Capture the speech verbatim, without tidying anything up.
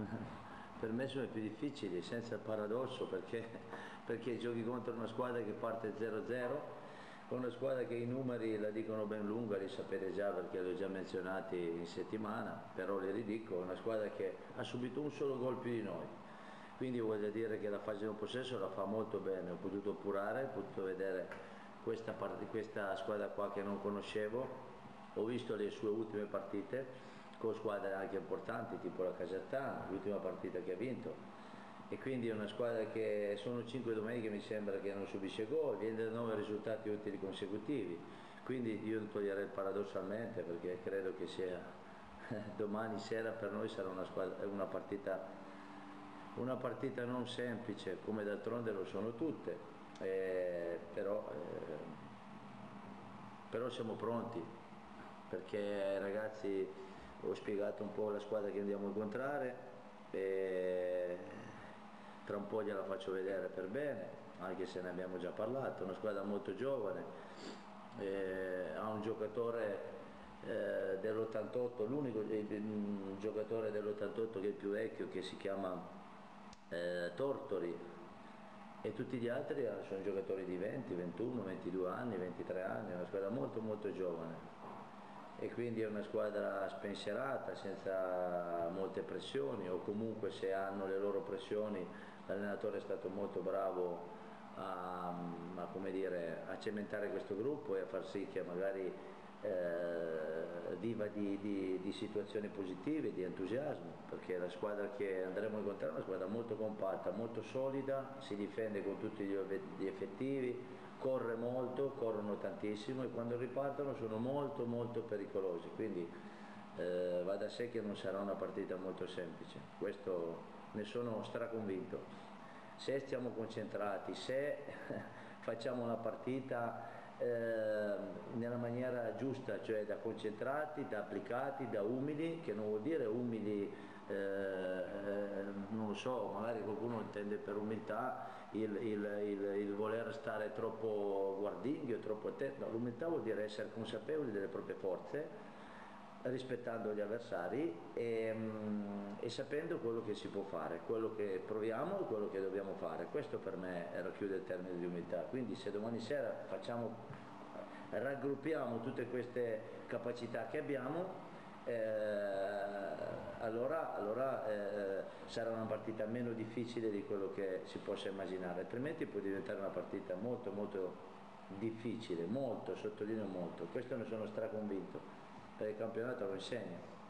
Per me sono i più difficili, senza il paradosso, perché, perché giochi contro una squadra che parte zero zero, con una squadra che i numeri la dicono ben lunga, li sapete già perché li ho già menzionati in settimana, però li ridico, una squadra che ha subito un solo gol più di noi, quindi voglio dire che la fase di un possesso la fa molto bene, ho potuto appurare, ho potuto vedere questa, questa squadra qua che non conoscevo, ho visto le sue ultime partite con squadre anche importanti tipo la Casertana, l'ultima partita che ha vinto, e quindi è una squadra che sono cinque domeniche, mi sembra che non subisce gol, viene da nove risultati utili consecutivi, quindi io toglierei paradossalmente perché credo che sia domani sera per noi sarà una, squadra, una, partita, una partita non semplice, come d'altronde lo sono tutte, eh, però, eh, però siamo pronti, perché ragazzi ho spiegato un po' la squadra che andiamo a incontrare e tra un po' gliela faccio vedere per bene, anche se ne abbiamo già parlato, una squadra molto giovane, eh, ha un giocatore eh, dell'ottantotto, l'unico giocatore dell'ottantotto che è il più vecchio, che si chiama eh, Tortori, e tutti gli altri sono giocatori di venti, ventuno, ventidue anni, ventitré anni, una squadra molto molto giovane. E quindi è una squadra spensierata, senza molte pressioni, o comunque se hanno le loro pressioni l'allenatore è stato molto bravo a, a, come dire, a cementare questo gruppo e a far sì che magari eh, viva di, di, di situazioni positive, di entusiasmo, perché la squadra che andremo a incontrare è una squadra molto compatta, molto solida, si difende con tutti gli effettivi, corre molto, corrono tantissimo e quando ripartono sono molto molto pericolosi, quindi eh, va da sé che non sarà una partita molto semplice, questo ne sono straconvinto. Se stiamo concentrati, se facciamo una partita eh, nella maniera giusta, cioè da concentrati, da applicati, da umili, che non vuol dire umili, eh, non lo so, magari qualcuno intende per umiltà il, il, il, il voler stare troppo guardinghi o troppo attento, no, l'umiltà vuol dire essere consapevoli delle proprie forze, rispettando gli avversari e, e sapendo quello che si può fare, quello che proviamo e quello che dobbiamo fare. Questo per me racchiude il termine di umiltà. Quindi se domani sera facciamo, raggruppiamo tutte queste capacità che abbiamo, eh, allora, allora eh, sarà una partita meno difficile di quello che si possa immaginare, altrimenti può diventare una partita molto molto difficile, molto, sottolineo molto, questo ne sono straconvinto, perché il campionato lo insegna.